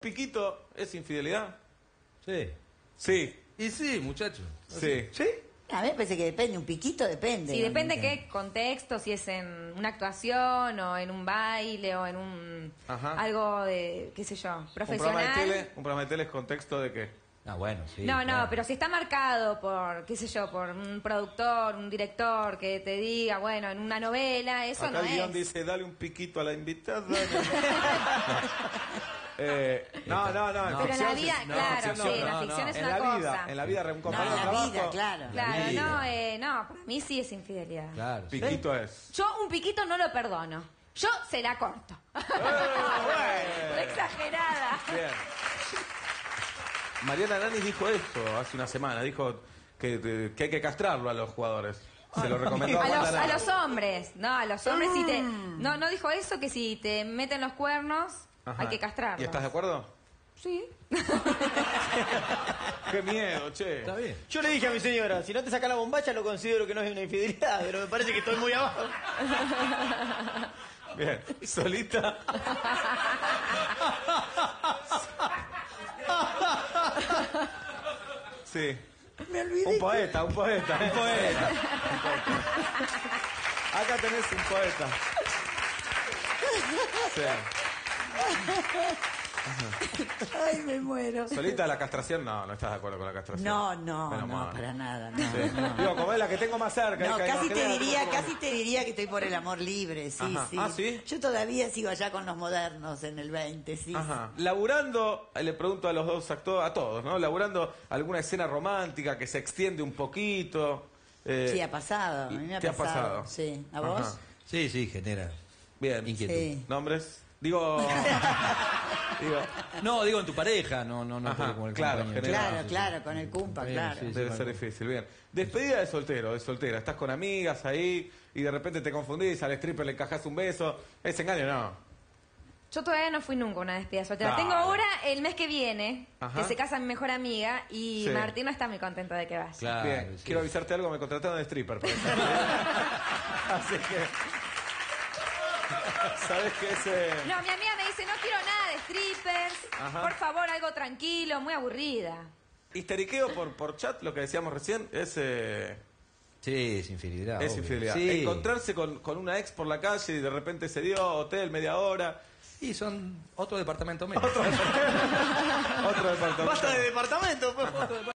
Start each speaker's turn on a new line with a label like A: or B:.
A: piquito es infidelidad?
B: Sí.
A: Sí.
B: Y sí, muchacho.
A: Sí.
B: ¿Sí?
C: A mí me parece que depende, un piquito depende.
D: Sí, depende qué contexto, si es en una actuación o en un baile o en un algo de, qué sé yo, profesional.
A: Un programa de tele es contexto de qué.
B: Ah, bueno, sí.
D: No,
B: claro.
D: pero si está marcado por, qué sé yo, por un productor, un director que te diga, bueno, en una novela, eso
A: Acá
D: no
A: el guión
D: es.
A: dice, dale un piquito a la invitada. No,
D: Pero en la vida, claro, sí, la ficción es una cosa.
A: En la vida, un
C: No,
A: compañero
C: en
A: de
C: la
A: trabajo.
C: vida, claro.
D: Claro, no, para mí sí es infidelidad.
B: Claro. Sí.
A: Piquito es.
D: Yo un piquito no lo perdono. Yo se la corto.
A: Bueno.
D: Exagerada.
A: Bien. Mariana Nani dijo esto hace una semana. Dijo que hay que castrarlo a los jugadores. Se lo recomendó a Wanda
D: A
A: Nara.
D: los hombres, no, a los hombres si te... No dijo eso, que si te meten los cuernos hay que castrarlos.
A: ¿Y estás de acuerdo?
D: Sí.
A: Qué miedo, che.
B: Está bien.
E: Yo le dije a mi señora, si no te saca la bombacha lo considero que no es una infidelidad, pero me parece que estoy muy abajo.
A: Bien. Solita. Sí.
C: Me olvidé.
A: Un poeta. Acá tenés un poeta. Sí.
C: Ay, me muero.
A: Solita la castración, no estás de acuerdo con la castración.
C: No,
A: Menos mal.
C: para nada. No,
A: Sí.
C: no.
A: Digo, como es la que tengo más cerca.
C: No,
A: ahí
C: casi
A: cae
C: te diría que estoy por el amor libre, sí,
A: Ajá.
C: sí.
A: Ah, ¿sí?
C: Yo todavía sigo allá con los modernos en el 20, sí.
A: Ajá. Laburando, le pregunto a los dos actores, a todos, ¿no? Laburando alguna escena romántica que se extiende un poquito.
C: Sí, ha pasado. A mí me ha
A: ¿Te ha
C: pasado.
A: pasado?
C: Sí. ¿A vos?
A: Ajá.
B: Sí, genera
A: Bien.
B: inquietud.
C: Sí.
A: ¿Nombres? Digo...
B: No, digo en tu pareja, no
A: Ajá,
B: como el
A: claro,
B: compañero.
C: Claro, claro, con el cumpa, claro.
B: Sí,
A: Debe ser difícil, bien. Despedida de soltero, de soltera. Estás con amigas ahí y de repente te confundís, al stripper le encajás un beso. ¿Es engaño? No.
D: Yo todavía no fui nunca a una despedida soltera.
A: Dale.
D: Tengo ahora el mes que viene,
A: Ajá.
D: que se casa mi mejor amiga y
A: Sí.
D: Martín no está muy contento de que vaya.
B: Claro,
A: Bien,
B: sí.
A: quiero avisarte algo, me contrataron de stripper. Por ejemplo. Así que... ¿Sabes qué es...?
D: No, mi amiga me dice, no quiero nada de strippers,
A: Ajá.
D: por favor, algo tranquilo, muy aburrida.
A: Histeriqueo por chat, lo que decíamos recién, es
B: Sí, es infidelidad. obvio.
A: infidelidad.
B: Sí.
A: Encontrarse con una ex por la calle y de repente se dio hotel, media hora.
B: Y son otro departamento menos.
A: Otro departamento.
E: Basta de departamento, pues.